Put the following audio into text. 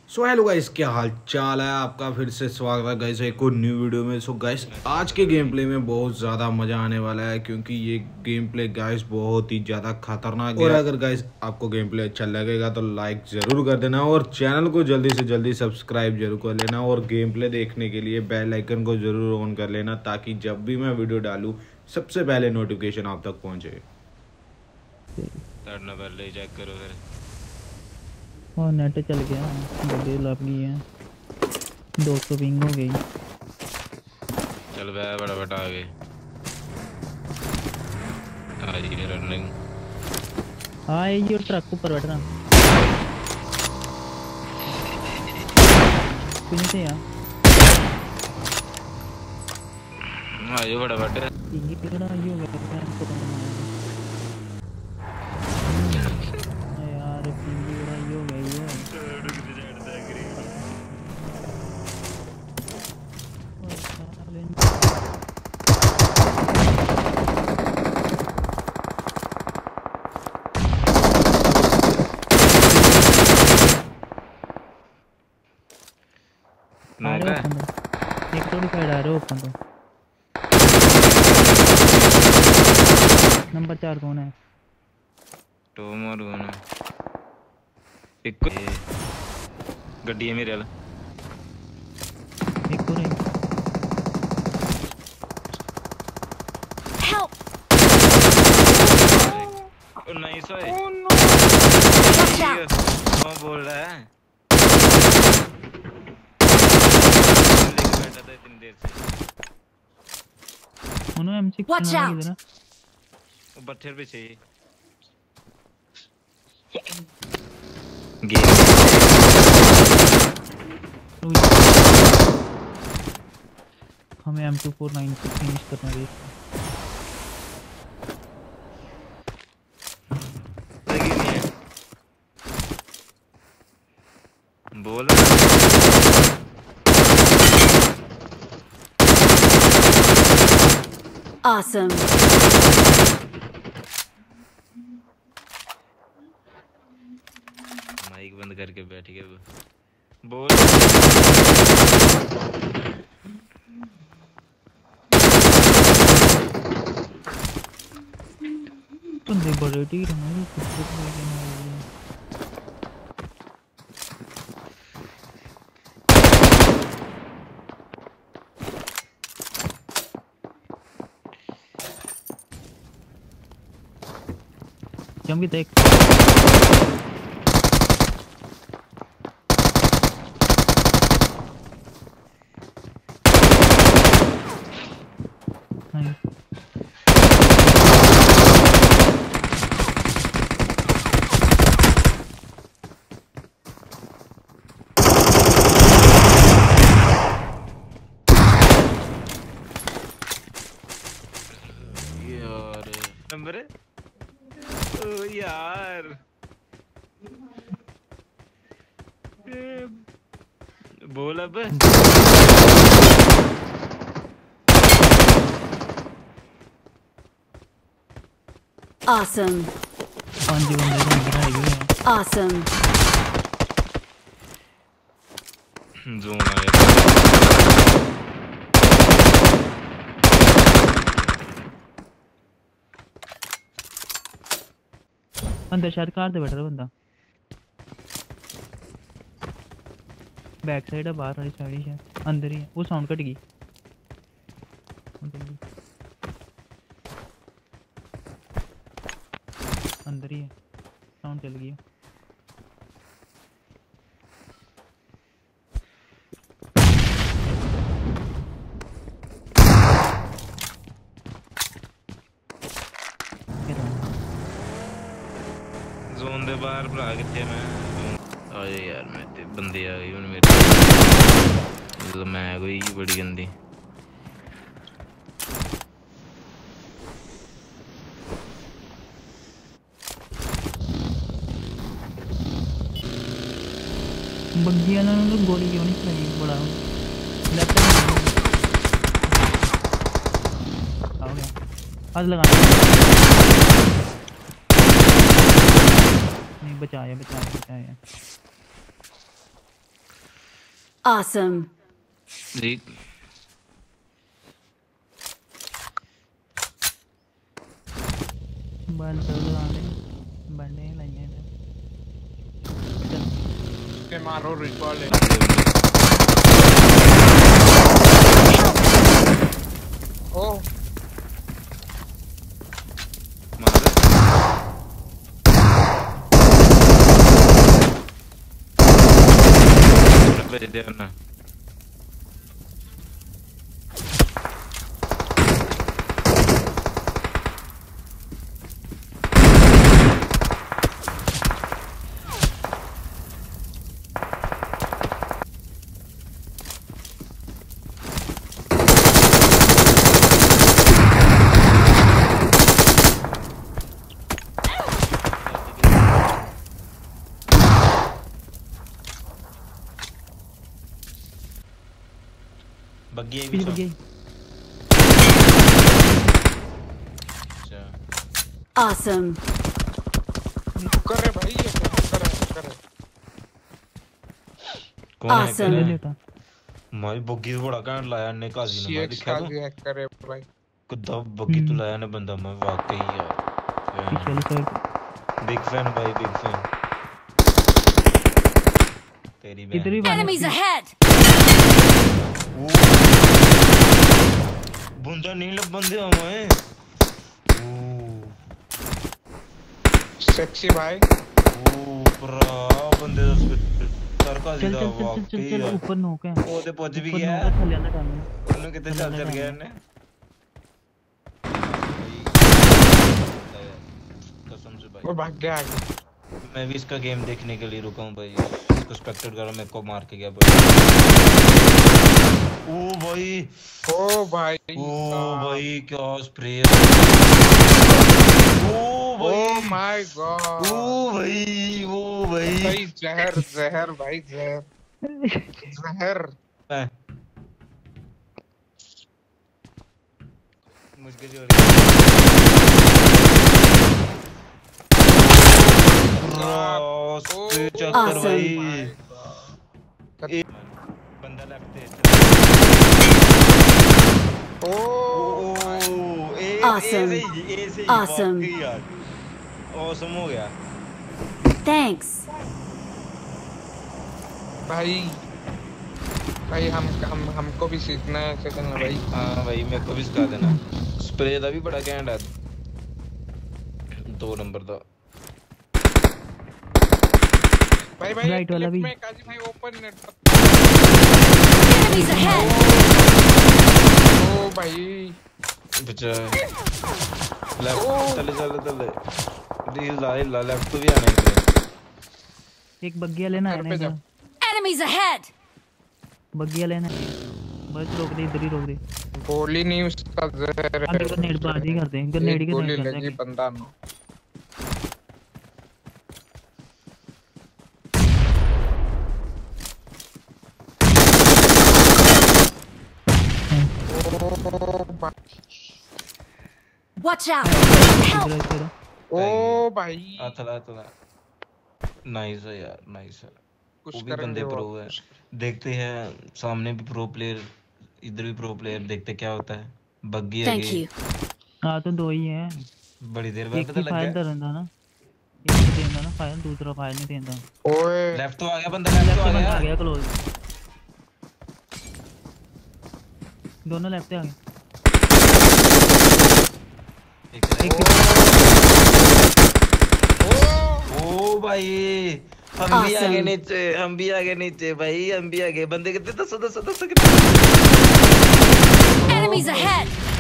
So hello guys, क्या हाल चाल है आपका। फिर से स्वागत है गाइस एक और न्यू वीडियो में। सो गाइस आज के गेम प्ले में बहुत ज़्यादा मज़ा आने वाला है क्योंकि ये गेम प्ले गाइस बहुत ही ज़्यादा खतरनाक है। और अगर गाइस आपको गेम प्ले अच्छा लगेगा तो लाइक ज़रूर कर देना और चैनल को जल्दी से जल्दी सब्सक्राइब जरूर कर लेना और गेम प्ले देखने के लिए बेल आइकन को ज़रूर ऑन कर लेना ताकि जब भी मैं वीडियो डालूँ सबसे पहले नोटिफिकेशन आप तक पहुँचे। चेक करो फिर। और नेट चल गया, गड्डी लग गई है, 200 पिंग हो गई। चल बे बड़ा बटा आ गए। आज ये रनिंग। हाँ ये ट्रक ऊपर बैठ रहा कहीं से यार। हाँ ये बड़ा बटा ये कितना ये हो गया यार, पिंग बड़ा ये हो गई है। एक थोड़ी साइड आ रहे हो ओपन। तो नंबर 4 कौन है? टोमर कौन है? एक गड्डी है मेरे वाला। एक तो नहीं। Help! ओ नाइस है। Watch out! कौन बोल रहा है? लेके बैठा था इतनी देर से। उन्होंने M6 Watch चलाना out! किधर है? वो पत्थर पे चाहिए। गेम हमें M249 से फिनिश करना है। लगी नहीं है। बोल Awesome! माइक बंद करके बैठ गए। बोल बंदे बड़े ढीठ हैं, कुछ लेके ना आए। जम भी देख नहीं। यार नंबर है। ओ यार बोल अब। Awesome! 5 बंदे तो अंदर आ गए। Awesome! जोन आ गया। अंदर शायद कार से बैठ रहा बंदा। बैक साइड है, बाहर वाली साइड ही है, अंदर ही है। वो साउंड कट गई। अंदर ही है, साउंड चल गई। जोन दे बाहर भरा किथे मैं आए यार। मैं ते बंदे आ गए हुन मेरे। मतलब मैं कोई बड़ी गंदी। बग्गी वाला ने तो गोली क्यों नहीं चलाई? बड़ा लेफ्ट में आ गया। आज लगाना नहीं, बचाया बचाया बचाया। Awesome. देख बंद लाने बंदे लाइए के मारो रिकॉल है। ओ मार भेज दे ना। बग्गी भी बग्गी अच्छा Awesome. कर रहे भाई, ये कर रहे। कौन है Awesome. ले करे लेता मारी बग्गी से बड़ा कांड लाया ने काजी ने मार सीएक्स दिखा का तो भी हैक करे भाई। कुत्ता बग्गी तो लाया ने बंदा मैं वाकई यार चल सर बिग फैन भाई बिग फैन तेरी इधर ही बहन Enemies ahead. बंदा नहीं लब बंदे हमें सेक्सी भाई। पूरा बंदे दा सरका चल सीधा चल चल चल वाकई चल यार ऊपर नोक है ਉਹ ਤੇ ਪੁੱਜ ਵੀ ऊपर ਗਿਆ नोक है थल्ले ना डालना ਉਹਨੂੰ ਕਿੱਥੇ ਚੱਲ ਗਿਆ ਇਹਨੇ कसम से भाई वो भाग गया आगे। मैं भी इसका गेम देखने के लिए रुका हूँ भाई इसको स्पेक्टेट करो मेरे को मार के गया भाई ओ भाई क्या स्प्रे ओ माय गॉड। ओ भाई भाई जहर भाई जहर। मुझके जो चक्कर भाई बंदा लेफ्ट Awesome. Awesome. ऑसम हो गया Thanks. भाई हमको भी सीखना है ऐसे करना भाई। हाँ भाई मेरे को भी सिखा देना स्प्रे का भी बड़ा घैंट है 2 नंबर का भाई Right वाला भी। में काजी भाई ओपन नेट। Enemies ahead. ओ भाई बचा लेफ्ट चले रील ला लेफ्ट तो भी आने के एक बग्गी लेना है घर पे ना जा। Enemies ahead. बग्गी लेना है बस रोक दे इधर ही रोक दे गोली नहीं उसका जहर आगे ग्रेनेड बाजी कर दे ग्रेनेड के गोली नहीं लगी करते बंदा में। Watch out. Help. इधर ओ भाई अतला नाइस है यार नाइस है कुछ वो भी बंदे करेंगे प्रो वो। है देखते हैं सामने भी प्रो प्लेयर इधर भी प्रो प्लेयर देखते क्या होता है बग्गी Thank आगे you. हां तो दो ही है बड़ी देर बाद एक पता ही लग फायर गया दरंदा ना एक देंदा ना फायर दूसरा फायर नहीं देंदा ओए लेफ्ट तो आ गया बंदा लेफ्ट तो आ आ गया गया क्लोज दोनों लेफ्ट आ गए एक ओ भाई हम भी आगे Awesome. नीचे हम भी आगे नीचे भाई हम भी आगे बंदे कितने 10 Enemies ahead.